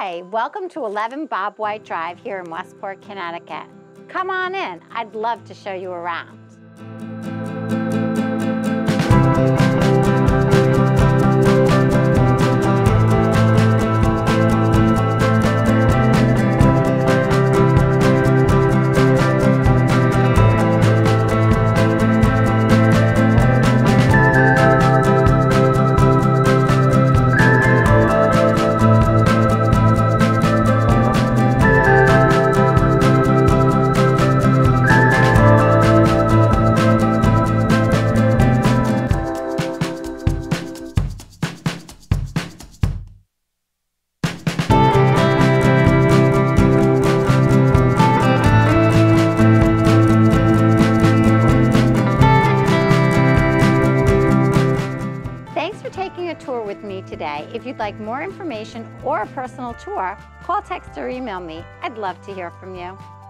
Hi, welcome to 11 Bobwhite Drive here in Westport, Connecticut. Come on in, I'd love to show you around. Thanks for taking a tour with me today. If you'd like more information or a personal tour, call, text, or email me. I'd love to hear from you.